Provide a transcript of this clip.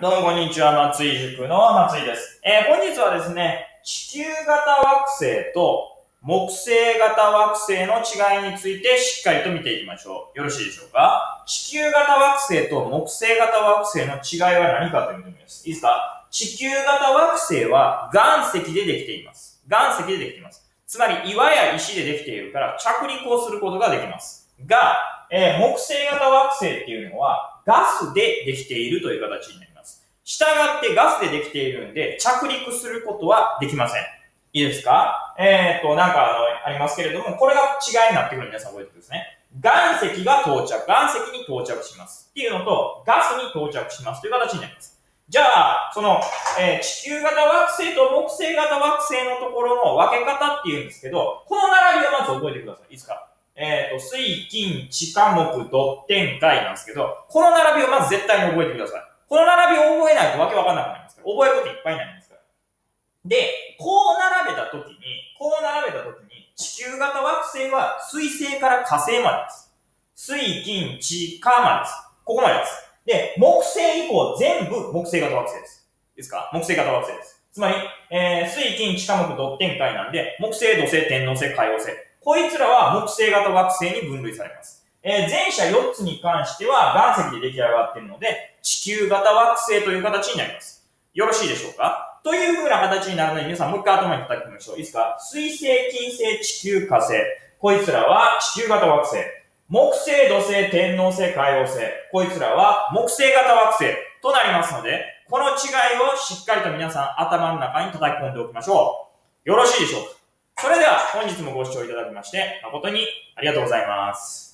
どうもこんにちは、松井塾の松井です。本日はですね、地球型惑星と木星型惑星の違いについてしっかりと見ていきましょう。よろしいでしょうか？地球型惑星と木星型惑星の違いは何かというとです。いいですか？地球型惑星は岩石でできています。岩石でできています。つまり岩や石でできているから着陸をすることができます。が、木星型惑星っていうのはガスでできているという形になります。従ってガスでできているんで着陸することはできません。いいですか？ありますけれども、これが違いになってくるので皆さん覚えてくださいね。岩石が到着、岩石に到着しますっていうのと、ガスに到着しますという形になります。じゃあ、地球型惑星と木星型惑星のところの分け方っていうんですけど、この並びをまず覚えてください。いいですか？水、金、地、火、木、土、天、海なんですけど、この並びをまず絶対に覚えてください。この並びを覚えないとわけわかんなくなりますから。覚えることいっぱいになりますから。で、こう並べたときに、地球型惑星は水星から火星までです。水、金、地、火までです。ここまでです。で、木星以降全部木星型惑星です。いいですか？木星型惑星です。つまり、水、金、地、火、木、土、天、海なんで、木星、土星、天王星、海王星。こいつらは木星型惑星に分類されます。前者4つに関しては岩石で出来上がっているので、地球型惑星という形になります。よろしいでしょうか？という風な形になるので、皆さんもう一回頭に叩きましょう。いいですか？水星、金星、地球、火星。こいつらは地球型惑星。木星、土星、天王星、海王星。こいつらは木星型惑星となりますので、この違いをしっかりと皆さん頭の中に叩き込んでおきましょう。よろしいでしょうか？それでは本日もご視聴いただきまして誠にありがとうございます。